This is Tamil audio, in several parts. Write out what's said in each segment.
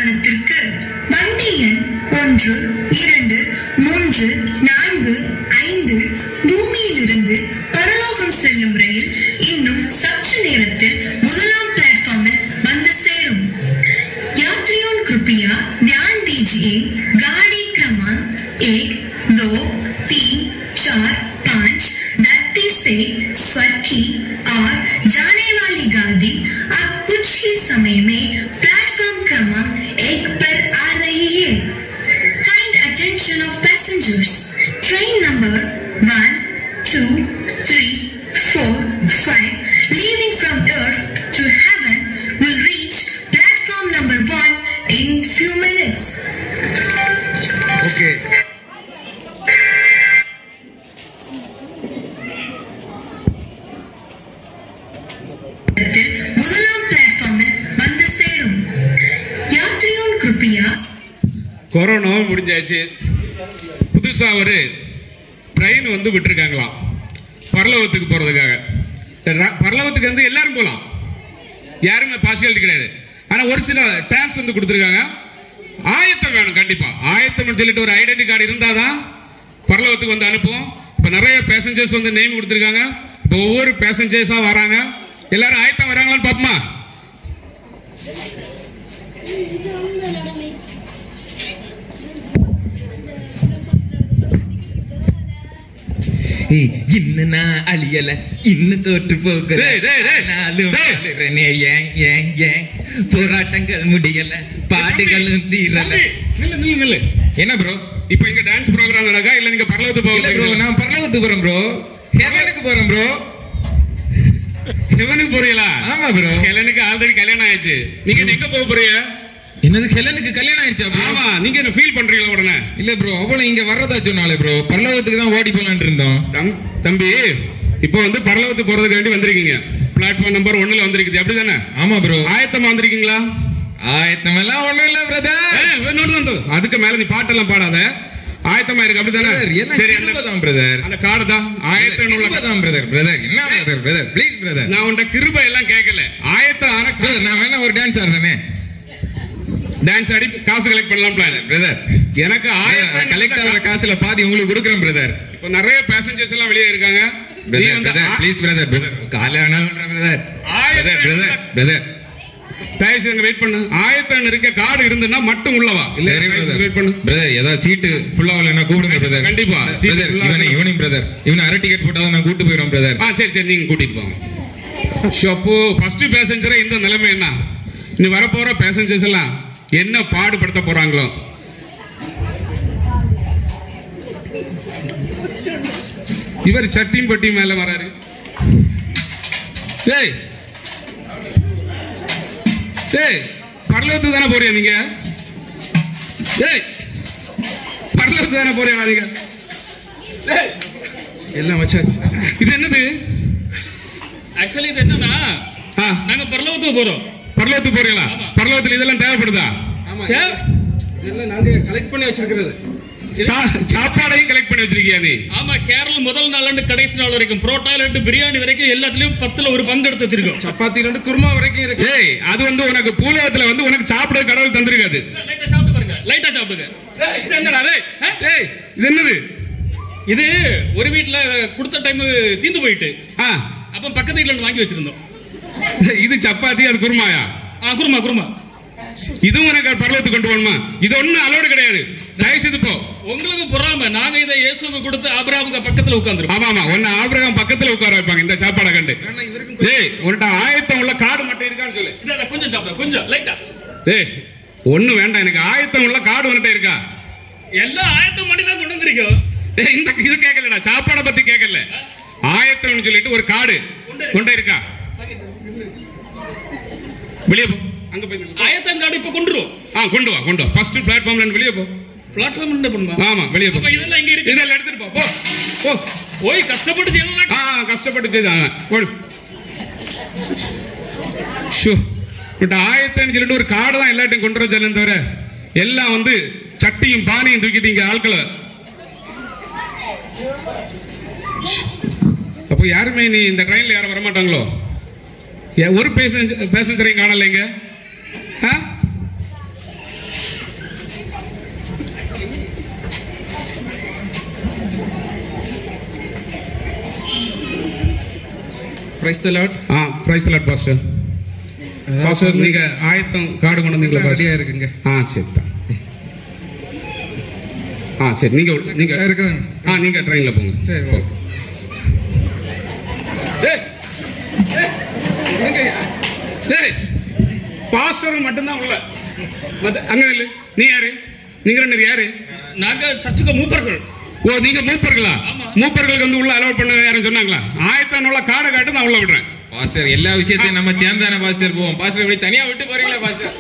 கவனத்திற்கு வண்டி எண் 1, 2, 3, 4, 5 பூமியிலிருந்து பரலோகம் செல்லும் ரயில் இன்னும் சற்று நேரத்தில் முதலாம் பிளாட்ஃபார்மில் வந்து சேரும். यात्रियों कृपया ध्यान दीजिए, गाड़ी क्रमांक 1, 2, 3, 4, 5 धरती से स्वर्ग की और जाने वाली गाड़ी अब कुछ ही समय में प्लेटफॉर्म क्रमांक 1 पर आ रही है. Kind attention of passengers. Train number 1, 2, 3, 4, 5 leaving from earth to heaven will reach platform number 1 in few minutes. Okay. முதலாம் பிளாட்ஃபார்மில் வந்து சேரும். यात्रियों कृपया. கொரோனா முடிஞ்சாச்சு. புதுசா ஒரு ட்ரெயின் வந்து விட்டுருக்காங்களாம் பரலோகத்துக்கு போறதுக்காக. பரலோகத்துக்கு வந்து எல்லாரும் போகலாம், யாருமே பார்சியாலிட்டி கிடையாது. ஆனா ஒரு சில டேக்ஸ் வந்து கொடுத்துருக்காங்க. ஆயத்தம் வேணும், கண்டிப்பா ஆயத்தம் சொல்லிட்டு ஒரு ஐடென்டி கார்டு இருந்தாதான் பரலோகத்துக்கு வந்து அனுப்புவோம். இப்ப நிறைய பேசஞ்சர்ஸ் வந்து நேம் கொடுத்துருக்காங்க. இப்போ ஒவ்வொரு பேசஞ்சர்ஸா வராங்க. எல்லாரும் ஆயத்தம் வராங்களான்னு பாப்போமா? இன்னும் நான் அழியல, இன்னும் தோற்று போகிறேன், போராட்டங்கள் முடியல, பாடுகளும் தீரல. என்ன ப்ரோ, இப்ப இங்க டான்ஸ் ப்ரோகிராம் நடக்கா இல்ல நீங்க பரலோகத்துக்கு போகல? ப்ரோ நான் பரலோகத்துக்கு போறேன் ப்ரோ, ஹெவனுக்கு போறேன் ப்ரோ. ஹெவனுக்கு போறீங்களா? ஆமா ப்ரோ, ஹெலனுக்கு ஆல்ரெடி கல்யாணம் ஆயிடுச்சு. நீங்க எங்க போக போறீங்க? என்னது ஹெலனுக்கு கல்யாணம் ஆயிடுச்சா? ஆமா, நீங்க என்ன ஃபீல் பண்றீங்களா உடனே? இல்ல ப்ரோ, அவளும் இங்க வர்றதா சொன்னாலே ப்ரோ, பரலோகத்துக்கு தான் ஓடி போலான்னு இருந்தோம். தம்பி இப்போ வந்து பரலோகத்துக்கு போறதுக்கு வேண்டி வந்திருக்கீங்க. பிளாட்ஃபார்ம் நம்பர் 1ல வந்திருக்குது, அப்படிதானே? ஆமா ப்ரோ. ஆயத்தமா வந்திருக்கீங்களா? ஆயத்தம் எல்லாம் ஒண்ணும் இல்ல பிரதர். அதுக்கு மேல நீ பாட்டெல்லாம் பாடாத, ஆயத்தமா இருக்கு, அப்படிதானே? சரி பிரதர், அந்த கார்டு தான் ஆயத்தம் உள்ள பிரதர். பிரதர் என்ன பிரதர்? பிரதர் ப்ளீஸ் பிரதர், நான் உன்ட கிருபை எல்லாம் கேட்கல. ஆயத்தம் ஆன பிரதர், நான் வேணா ஒரு டான்ஸ் ஆடுறேனே. டான்ஸ் ஆடி காசு கலெக்ட் பண்ணலாம் பிரதர். எனக்கு கலெக்ட் ஆகிற காசுல பாதி உங்களுக்கு கொடுக்குறேன் பிரதர். இப்போ நிறைய பேசஞ்சர்ஸ் எல்லாம் வெளியே இருக்காங்க. ப்ளீஸ் பிரதர், பிரதர் காலை வேணாலும் பிரதர். பிரதர் பிரதர் தயவு செய்து வெயிட் பண்ணு. ஆயத்தம் இருக்க கார்டு இருந்ததுன்னா மட்டும் உள்ளவா. இல்ல வெயிட் பண்ணு பிரதர், ஏதாவது சீட்டு ஃபுல்லா இல்லைன்னா கூப்பிடுங்க பிரதர். கண்டிப்பா பிரதர். இவனையும் பிரதர், இவனை அரை டிக்கெட் போட்டாதான் நான் கூட்டு போயிடும் பிரதர். சரி சரி, நீங்க கூட்டிட்டு போங்க. அப்போ ஃபர்ஸ்ட் பேசஞ்சரே இந்த நிலைமை என்ன? இனி வரப்போற பேசஞ்சர்ஸ் எல்லாம் என்ன பாடுபடுத்த போறாங்களோ. இவர் சட்டியும் பட்டி மேல வராரு. டேய் டேய், பரலோகத்துக்கு தானே போறியா நீங்க? டேய், பரலோகத்துக்கு தானே போறியா நீங்க? எல்லாம் வச்சாச்சு. இது என்னது? ஆக்சுவலி இது என்னன்னா, நாங்க பரலோகத்துக்கு போறோம். பரலோகத்துக்கு போறீங்களா? பரலோகத்துல இதெல்லாம் தேவைப்படுதா? இதெல்லாம் நாங்க கலெக்ட் பண்ணி வச்சிருக்கிறது. சாப்பாடையும் கலெக்ட் பண்ணி வச்சிருக்கியா நீ? ஆமா, கேரள முதல் நாள்ல இருந்து கடைசி நாள் வரைக்கும் புரோட்டால இருந்து பிரியாணி வரைக்கும் எல்லாத்துலயும் 10ல ஒரு பங்கு எடுத்து வச்சிருக்கோம். சப்பாத்தில இருந்து குருமா வரைக்கும் இருக்கு. ஏய், அது வந்து உனக்கு பூலோகத்துல வந்து உனக்கு சாப்பிட கடவுள் தந்திருக்காது. லைட்டா சாப்பிட்டு பாருங்க, லைட்டா சாப்பிடுங்க. இது என்னடா? ஏய், இது என்னது? இது ஒரு வீட்ல கொடுத்த டைம் தீந்து போயிட்டு அப்ப பக்கத்து வீட்ல இருந்து வாங்கி வச்சிருந்தோம். இது சப்பாத்தி, அது குருமாயா? குருமா குருமா. இதுவும் எனக்கு பரலோகத்துக்கு கொண்டு போகணுமா? இது ஒண்ணும் அலோடு கிடையாது. தயவுசெய்து போ. உங்களுக்கு பொறாம, நாங்க இதை இயேசுவுக்கு கொடுத்து ஆபிரகாமுக்கு பக்கத்துல உட்கார்ந்துருக்கோம். ஆமா ஆமா, ஒன்னு ஆபிரகாம் பக்கத்துல உட்கார வைப்பாங்க இந்த சாப்பாடை கண்டு. ஏய், உன்கிட்ட ஆயத்தம் உள்ள கார்டு மட்டும் இருக்கான்னு சொல்லு. இத கொஞ்சம் சாப்பிடு, கொஞ்சம் லைட்டா. ஏய், ஒண்ணு வேண்டாம், எனக்கு ஆயத்தம் உள்ள கார்டு உன்கிட்ட இருக்கா? எல்லாம் ஆயத்தம் பண்ணி தான் கொண்டு வந்திருக்கோம். ஏய், இந்த இது கேட்கலடா, சாப்பாடை பத்தி கேட்கல. ஆயத்தம்னு சொல்லிட்டு ஒரு கார்டு உன்கிட்ட இருக்கா? வெளியே போ. அங்க போய் ஆயத்தம் கார்டு இப்ப கொண்டுருவோம். கொண்டு வா, கொண்டு வா. ஃபர்ஸ்ட் பிளாட்ஃபார்ம்ல இருந்து வெளியே போ. பிளாட்ஃபார்ம் என்ன பண்ணுமா? ஆமா, வெளியே போ. இதெல்லாம் இங்க இருக்கு, இதெல்லாம் எடுத்துட்டு போ. போ போ. போய் கஷ்டப்பட்டு செய்யலாம். கஷ்டப்பட்டு செய்தாங்க. போடு. ஷோ, பட் ஆயத்தம்னு சொல்லிட்டு ஒரு கார்டு தான் எல்லாத்தையும் கொண்டு வர சொல்லுன்னு தவிர எல்லாம் வந்து சட்டியும் பானையும் தூக்கிட்டீங்க ஆட்களை. அப்போ யாருமே நீ இந்த ட்ரெயின்ல யாரும் வரமாட்டாங்களோ? ஒரு பேசஞ்சரையும் காணலைங்க. Praise the Lord. Praise the Lord pastor. Pastor நீங்க ஆயத்தம் கார்டு கொண்டு வந்தீங்களா? ரெடியா இருக்குங்க. சரி தான். சரி நீங்க இருக்குதுங்க. நீங்க ட்ரெயின்ல போங்க. சரி ஓகே. பாஸ்டர் மட்டும்தான் உள்ள. அங்க இல்லை. நீ யாரு? நீங்க ரெண்டு யாரு? நாங்க சர்ச்சுக்கு மூப்பர்கள். ஓ நீங்க மூப்பர்களா? மூப்பர்களுக்கு வந்து உள்ள அலோட் பண்ண யாரும் சொன்னாங்களா? ஆயத்தம் உள்ள காடை காட்டு நான் உள்ள விடுறேன். பாஸ்டர் எல்லா விஷயத்தையும் நம்ம சேர்ந்தானே பாஸ்டர் போவோம். பாஸ்டர் இப்படி தனியா விட்டு போறீங்களா பாஸ்டர்?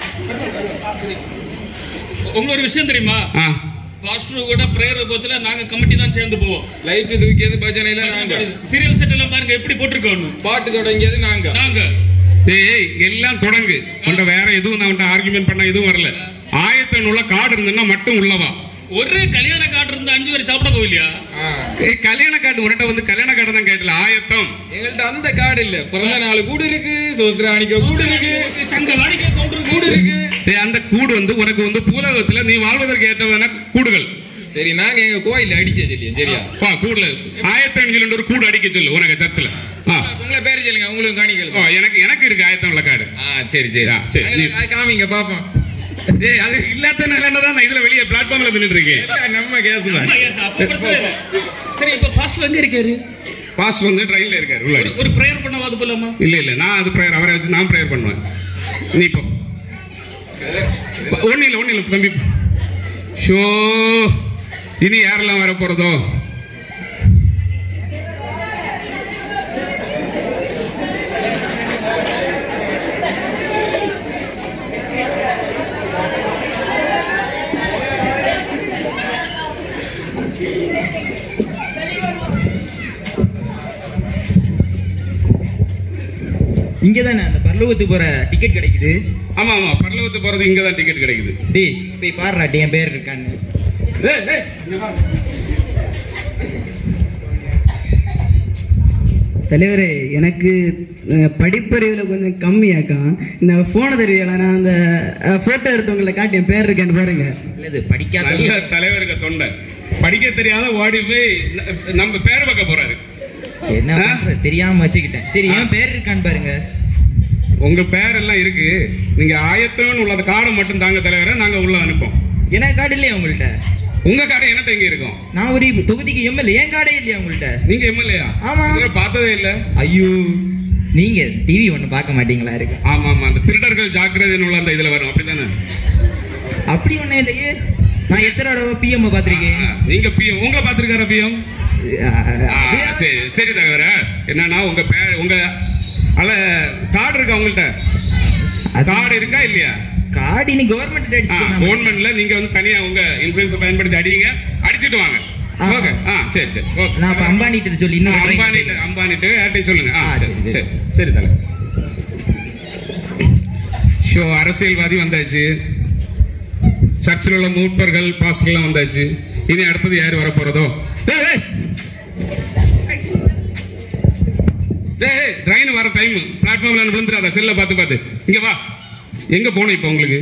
உங்களுக்கு ஒரு விஷயம் தெரியுமா? பாஸ்டர் கூட பிரேயர் போச்சுல நாங்க கமிட்டி தான் சேர்ந்து போவோம். லைட் தூக்கியது பஜனையில நாங்க. சீரியல் செட் எல்லாம் பாருங்க எப்படி போட்டுருக்கோம். பாட்டு தொடங்கியது நாங்க. ஏய் எல்லாம் தொடங்கு. உன்ட வேற எதுவும் நான் ஆர்குமெண்ட் பண்ண எதுவும் வரல. ஆயத்தம் உள்ள கார்டு இருந்ததுன்னா மட்டும் உள்ளவா. ஒரு கல்யாண கார்டு இருந்தா 5 பேர் சாப்பிட போகலையா? கல்யாண கார்டு உன்கிட்ட வந்து கல்யாண கார்டு தான் கேட்டல. ஆயத்தம் எங்கள்ட்ட அந்த கார்டு இல்ல. பிறந்த நாள் கூடு இருக்கு, சோஸ்ராணிக்க கூடு இருக்கு, தங்க வாடிக்கை கவுண்டர் கூடு இருக்கு. அந்த கூடு வந்து உனக்கு வந்து பூலகத்துல நீ வாழ்வதற்கு ஏற்றவான கூடுகள். சரி நாங்க எங்க கோயில அடிக்க சொல்லியா? சரியா கூடுல ஆயத்தம் சொல்லி ஒரு கூடு அடிக்க சொல்லு உனக்கு சர்ச்சில். உங்களை பேரு சொல்லுங்க. உங்களுக்கு காணிக்கல் எனக்கு இருக்கு ஆயத்தம் உள்ள கார்டு. சரி சரி காமிங்க பாப்போம். அது இல்லாததான் இதுல வெளியே பிளாட்ஃபார்ம்ல நின்னுட்டு இருக்கேன். நம்ம கேஸ்தான். சரி இப்ப பாஸ்டர் எங்க இருக்காரு? பாஸ்டர் வந்து ட்ரெயின்ல இருக்காரு. உள்ள ஒரு பிரேயர் பண்ணவாது போலாமா? இல்ல நான் அது பிரேயர் அவரை வச்சு நான் பிரேயர் பண்ணுவேன். நீ இப்போ ஒண்ணு இல்ல தம்பி. ஷோ இனி யாரெல்லாம் வர போறதோ? இங்கதானே அந்த பரலோகத்துக்கு போற டிக்கெட் கிடைக்குது? ஆமா பரலோகத்துக்கு போறது இங்கதான் டிக்கெட் கிடைக்குது. டேய் போய் பாருடா என் பேர் இருக்கான்னு. தலைவரே எனக்கு படிப்பறிவில் கொஞ்சம் கம்மியாக்கான். இந்த போனை தெரியல நான் அந்த போட்டோ எடுத்தவங்களை காட்டி என் பேர் இருக்கேன்னு பாருங்க. படிக்காத தலைவருக்கு தொண்டை படிக்க தெரியாத ஓடி போய் நம்ம பேர் வைக்க போறாரு. என்ன தெரியாம வச்சுக்கிட்டேன். சரி என் பேர் இருக்கான்னு பாருங்க. உங்க பேர் எல்லாம் இருக்கு. நீங்க ஆயத்தம்னு உள்ள கார்டு மட்டும் தாங்க தலைவரை நாங்க உள்ள அனுப்போம். என்ன கார்டு இல்லையா உங்கள்ட்ட? உங்க கார்டு என்னட்ட எங்க இருக்கும்? நான் ஒரு தொகுதிக்கு எம்எல்ஏ. என் கார்டே இல்லையா உங்கள்ட்ட? நீங்க எம்எல்ஏயா? ஆமா. பார்த்ததே இல்ல. ஐயோ நீங்க டிவி ஒண்ணு பார்க்க மாட்டீங்களா? இருக்கு. ஆமா அந்த திருடர்கள் ஜாக்கிரதை உள்ள அந்த இதுல வரும். அப்படித்தானே? அப்படி ஒண்ணு இல்லையே. நான் எத்தனை தடவை பிஎம் பாத்திருக்கேன். நீங்க பிஎம் உங்களை பாத்திருக்காரா பிஎம்? சரி தவிர என்னன்னா உங்க பேர் உங்க அல்ல கார்டு இருக்கா உங்கள்ட்ட? கார்டு இருக்கா இல்லையா? கார்டு நீ கவர்மெண்ட் அடிச்சு கவர்மெண்ட்ல நீங்க வந்து தனியா உங்க இன்ஃபுளுன்ஸ் பயன்படுத்தி அடிங்க. அடிச்சிட்டு வாங்க. ஓகே சரி ஓகே. நான் அப்ப அம்பானிட்ட சொல்லி இன்னும் அம்பானிட்டு யார்ட்டையும் சொல்லுங்க. சரி தலை. ஷோ அரசியல்வாதி வந்தாச்சு. சர்ச்சில் உள்ள மூப்பர்கள் பாஸ்டர்லாம் வந்தாச்சு. இனி அடுத்தது யாரு வர போறதோ? ட்ரெயின் வர டைம். பிளாட்ஃபார்ம்ல விழுந்துடாத. செல்ல பார்த்து இங்க வா. எங்க போகணும் இப்ப உங்களுக்கு?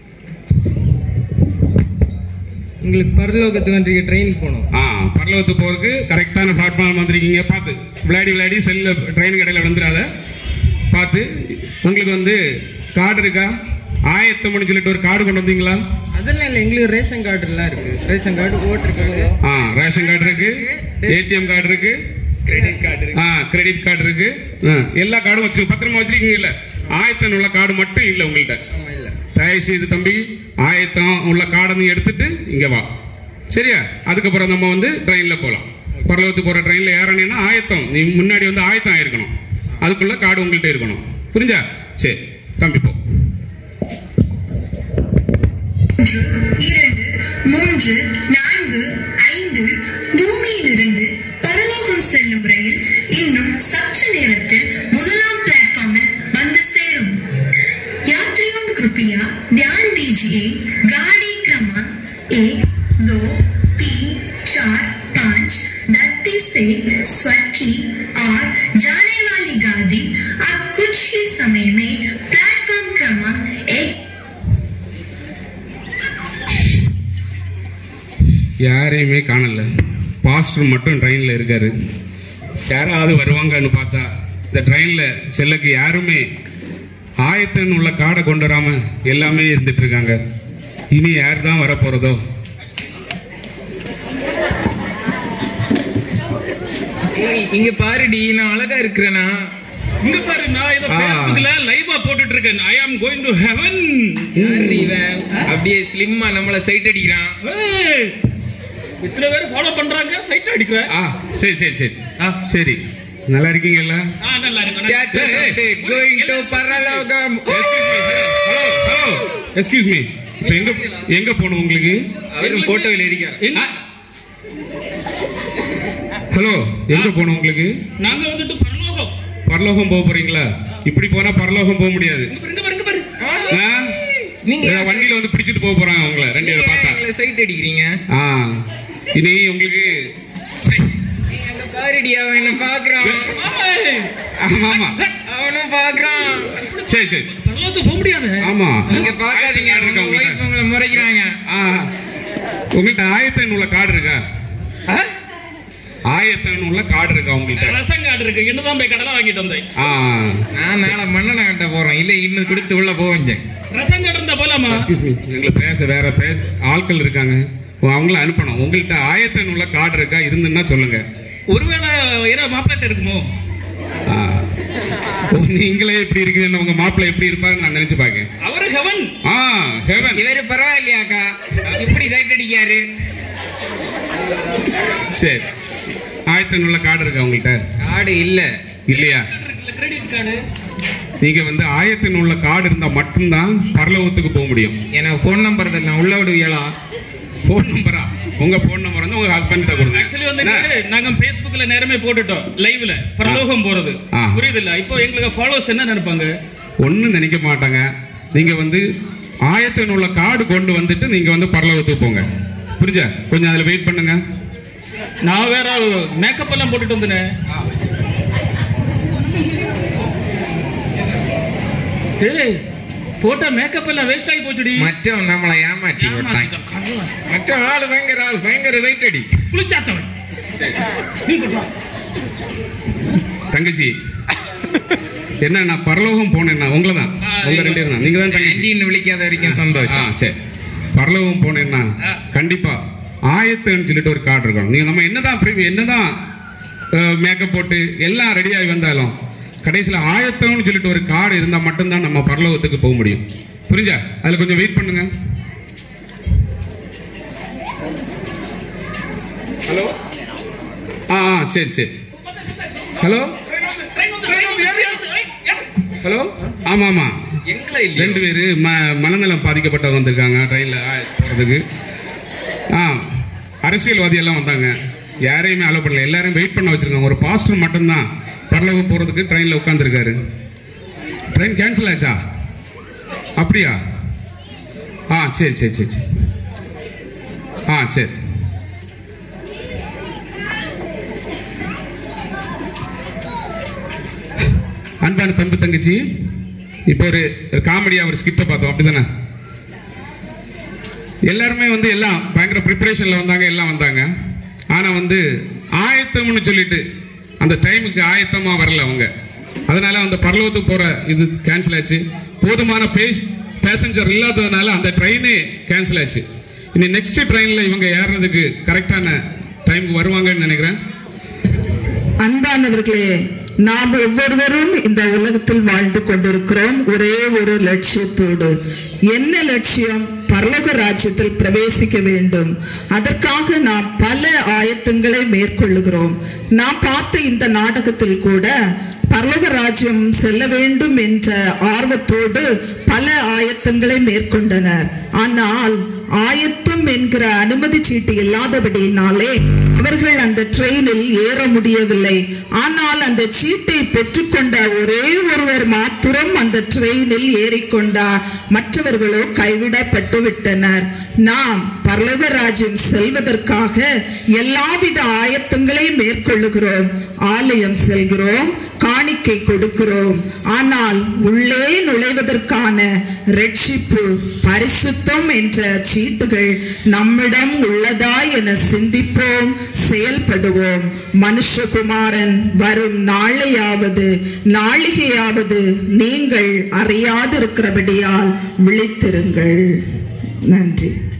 உங்களுக்கு பரலோகத்துக்கு ட்ரெயினுக்கு போகணும். பரலோகத்துக்கு போறதுக்கு கரெக்டான பிளாட்ஃபார்ம் வந்திருக்கீங்க. பார்த்து விளையாடி செல்ல ட்ரெயின் கடையில் விழுந்துடாத. பார்த்து உங்களுக்கு வந்து கார்டு இருக்கா? ஆயத்தம் சொல்லிட்டு ஒரு கார்டு கொண்டு வந்தீங்களா? அதெல்லாம் இல்ல. எங்களுக்கு ரேஷன் கார்டு எல்லாம் இருக்கு. Ration card, voter card. Ration card இருக்கு, ஏடிஎம் கார்டு இருக்கு, கிரெடிட் கார்டு இருக்கு. எல்லா கார்டும் வச்சு பத்திரமா வச்சிருக்கீங்கல்ல? ஆயத்தம் உள்ள கார்டு மட்டும் இல்ல உங்கள்கிட்ட. தயவு செய்து தம்பி ஆயத்தம் உள்ள கார்டை நீ எடுத்துட்டு இங்க வா. சரியா? அதுக்கப்புறம் நம்ம வந்து ட்ரெயின்ல போலாம். பரலோகத்துக்கு போற ட்ரெயின்ல ஏறணும்னா ஆயத்தம் நீ முன்னாடி வந்து ஆயத்தம் ஆயிருக்கணும். அதுக்குள்ள கார்டு உங்கள்கிட்ட இருக்கணும். புரிஞ்சா? சரி தம்பி போ. 1 2 3 4 5 பூமியிலிருந்து பரலோகம் செல்லும் ரயில் இன்னும் சற்று நேரத்தில் முதலாம் प्लेटफॉर्मिल வந்து சேரும். यात्रियों कृपया ध्यान दीजिए. गाड़ी क्रमांक 1 2 3 4 5 धरती से स्वर्ग की और जाने वाली गाड़ी अब कुछ ही समय में प्लेटफॉर्म क्रमांक 1 யாரையுமே காணல. பாஸ்டர் மட்டும் ட்ரெயின்ல இருக்காரு. யாராவது வருவாங்கன்னு பார்த்தா இந்த ட்ரெயின்ல செல்லக்கு யாருமே ஆயத்தன் உள்ள காடை கொண்டு வராம எல்லாமே இருந்துட்டு இருக்காங்க. இனி யார் தான் வரப்போறதோ? இங்க பாருடி, நான் அழகா இருக்கிறேனா? இங்க பாரு, நான் இத Facebookல லைவா போட்டுட்டு இருக்கேன். I am going to heaven. அப்படியே ஸ்லிம்மா நம்மள சைட் அடிக்கிறான். இத்தனை பேர் ஃபாலோ பண்றாங்க, சைட் அடிக்கிறேன். சரி சரி சரி சரி, நல்லா இருக்கீங்கல்ல? நல்லா இருக்கேன். Going to பரலோகம். ஹலோ எக்ஸ்கியூஸ் மீ, எங்க போகணும் உங்களுக்கு? அவரும் போட்டோவில் இருக்காரு. ஹலோ, எங்க போகணும் உங்களுக்கு? நாங்க வந்துட்டு பரலோகம் போக போறீங்களா? இப்படி போனா பரலோகம் போக முடியாது. நீங்க வண்டியில வந்து பிடிச்சிட்டு போக போறாங்க உங்களை ரெண்டு பேரை பார்த்தா. சைட் அடிக்கிறீங்க. இனி உங்களுக்கு பாருடி, அவன் என்ன பாக்குறான். ஆமா அவனும் பாக்குறான். சரி சரி, பரலோகத்துக்கு போக முடியாது. ஆமா, நீங்க பாக்காதீங்க, உங்களை முறைக்கிறாங்க. உங்கள்கிட்ட ஆயத்தன் உள்ள கார்டு இருக்கா? ஆயத்தன் உள்ள கார்டு இருக்கா உங்கள்கிட்ட? ரசம் கார்டு இருக்கு. இன்னும் போய் கடலை வாங்கிட்டு வந்தேன். நான் நாளை மண்ணெண்ணெய் கட்ட போறேன். இல்ல இன்னும் கொடுத்து உள்ள போவீங்க. ரசம் கார்டு இருந்தா போலாமா? எக்ஸ்கியூஸ் மீ, எங்களுக்கு வேற ஆட்கள் இருக்காங்க, அவங்கள அனுப்பணும். உங்கள்கிட்ட ஆயத்தன் உள்ள கார்டு இருக்கா? இருந்துன்னா சொல்லுங்க. ஒருவேளை மாப்பிள்ளை இருக்குமோ? நீங்களே எப்படி இருக்கீங்க, உங்க மாப்பிள்ளை எப்படி இருப்பாருன்னு நான் நினைச்சு பாக்கேன். அவரு ஹெவன். ஹெவன். இவரு பரவாயில்லையாக்கா, இப்படி சைட் அடிக்காரு. சரி, ஆயத்தன் உள்ள கார்டு இருக்கா உங்கள்கிட்ட? கார்டு இல்லையா? Credit card. நீங்க வந்து ஆயத்தன் உள்ள கார்டு இருந்தா மட்டும்தான் பரலோகத்துக்கு போக முடியும். எனக்கு போன் நம்பர் தான் உள்ள விடுவீங்களா? போன் நம்பரா? உங்க போன் நம்பர் வந்து உங்க ஹஸ்பண்ட் கிட்ட கொடுங்க. ஆக்சுவலி வந்து நாங்க Facebookல நேரமே போட்டுட்டோம் லைவ்ல பரலோகம் போறது. புரியுதுல்ல? இப்போ எங்களுக்கு ஃபாலோவர்ஸ் என்ன நினைப்பாங்க? ஒண்ணும் நினைக்க மாட்டாங்க. நீங்க வந்து ஆயத்தன் உள்ள கார்டு கொண்டு வந்துட்டு நீங்க வந்து பரலோகத்துக்கு போங்க. புரிஞ்சா? கொஞ்சம் அதுல வெயிட் பண்ணுங்க. நான் வேற மேக்கப் எல்லாம் போட்டுட்டு வந்தேன். போட்டா மேக்கப் எல்லாம் வேஸ்ட் ஆகி போச்சுடி. மற்றவன் நம்மளை ஏமாற்றி விட்டாங்க. மற்ற ஆளு பயங்கர சைட் அடி. குளிச்சாத்தவன். தங்கச்சி என்ன, நான் பரலோகம் போனேன்னா உங்களை தான், உங்க ரெண்டு பேரும் தான். நீங்க தான் தங்கச்சி விழிக்காத வரைக்கும் சந்தோஷம். சரி, பரலோகம் போனேன்னா கண்டிப்பா ஆயத்தன்னு சொல்லிட்டு ஒரு கார்டு இருக்கும். நீங்க நம்ம என்னதான் மேக்கப் போட்டு எல்லாம் ரெடியாகி வந்தாலும் கடைசியில் ஆயத்தம்னு சொல்லிட்டு ஒரு கார்டு இருந்தா மட்டும்தான் நம்ம பரலோகத்துக்கு போக முடியும். புரிஞ்சா? அதுல கொஞ்சம் வெயிட் பண்ணுங்க. ஹலோ, சரி சரி. ஹலோ ஹலோ, ஆமா, ரெண்டு பேரு மனநலம் பாதிக்கப்பட்டவங்க வந்திருக்காங்க ட்ரெயின்ல போறதுக்கு. அரசியல்வாதி எல்லாம் வந்தாங்க, யாரையுமே அலோ பண்ணல, எல்லாரையும் வெயிட் பண்ண வச்சிருக்காங்க. ஒரு பாஸ்டர் மட்டும்தான் பரலோகம் போறதுக்கு ட்ரெயின்ல உட்கார்ந்துருக்காரு. ட்ரெயின் கேன்சல் ஆச்சா? அப்படியா? சரி சரி சரி சரி. சரி. அன்பான தம்பி தங்கச்சி, இப்போ ஒரு காமெடியா ஒரு ஸ்கிரிப்ட பார்த்தோம், அப்படிதானே? எல்லாருமே வந்து எல்லாம் பயங்கர ப்ரிப்பரேஷன்ல வந்தாங்க, எல்லாம் வந்தாங்க. ஆனா வந்து ஆயத்தம்னு சொல்லிட்டு அந்த டைமுக்கு ஆயத்தமா வரல அவங்க. அதனால அந்த பரலோகத்துக்கு போற இது கேன்சல் ஆச்சு. போதுமான பேசஞ்சர் இல்லாததுனால அந்த ட்ரெயினே கேன்சல் ஆச்சு. இனி நெக்ஸ்ட் ட்ரெயின்ல இவங்க ஏறுறதுக்கு கரெக்டான டைமுக்கு வருவாங்கன்னு நினைக்கிறேன். அன்பானவர்களே, நாம் ஒவ்வொருவரும் இந்த உலகத்தில் வாழ்ந்து கொண்டிருக்கிறோம் ஒரே ஒரு லட்சியத்தோடு. என்ன லட்சியம்? பரலோக ராஜ்யத்தில் பிரவேசிக்க வேண்டும். அதற்காக நாம் பல ஆயத்தங்களை மேற்கொள்ளுகிறோம். நாம் பார்த்த இந்த நாடகத்தில் கூட பரலோக ராஜ்யம் செல்ல வேண்டும் என்ற ஆர்வத்தோடு பல ஆயத்தங்களை மேற்கொண்டனர். ஆனால் ஆயத்தம் என்கிற அனுமதி சீட்டு இல்லாதபடியினாலே அவர்கள் அந்த ட்ரெயினில் ஏற முடியவில்லை. ஆனால் அந்த சீட்டை பெற்றுக்கொண்ட ஒரே ஒருவர் மாத்திரம் அந்த ட்ரெயினில் ஏறிக்கொண்டார். மற்றவர்களோ கைவிடப்பட்டு விட்டனர். நாம் பரலோக ராஜ்யம் செல்வதற்காக எல்லாவித ஆயத்தங்களையும் மேற்கொள்ளுகிறோம். ஆலயம் செல்கிறோம், காணிக்கை கொடுக்கிறோம். ஆனால் உள்ளே நுழைவதற்கான ரட்சிப்பு, பரிசுத்தம் என்ற சீட்டுகள் நம்மிடம் உள்ளதா என சிந்திப்போம், செயல்படுவோம். மனுஷகுமாரன் வரும் நாளிகையாவது நீங்கள் அறியாதிருக்கிறபடியால் விழித்திருங்கள். நன்றி.